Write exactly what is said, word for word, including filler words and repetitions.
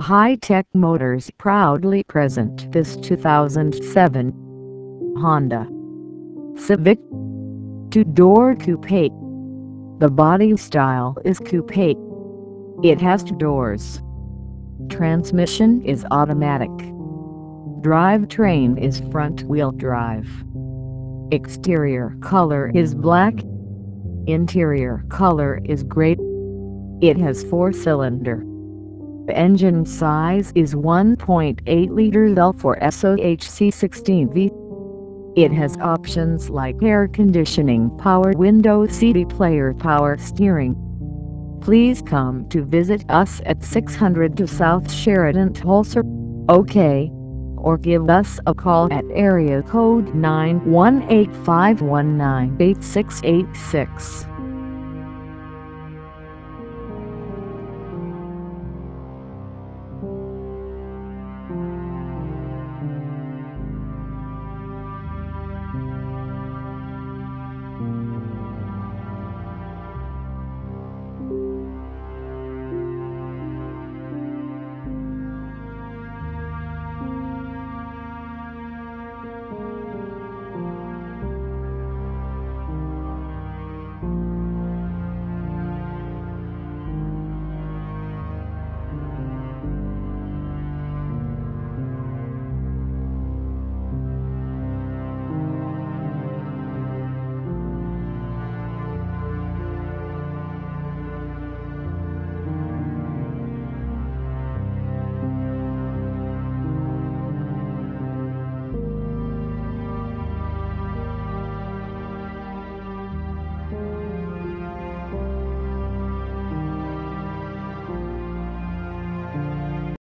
High-Tech Motors proudly present this two thousand seven Honda Civic two-door coupe. The body style is coupe. It has two doors. Transmission is automatic. Drivetrain is front-wheel drive. Exterior color is black. Interior color is gray. It has four-cylinder. Engine size is one point eight liters L four S O H C sixteen V. It has options like air conditioning, power window C D player, power steering. Please come to visit us at six hundred two South Sheridan Tulsa, O K, or give us a call at area code nine one eight, five one nine, eight six eight six.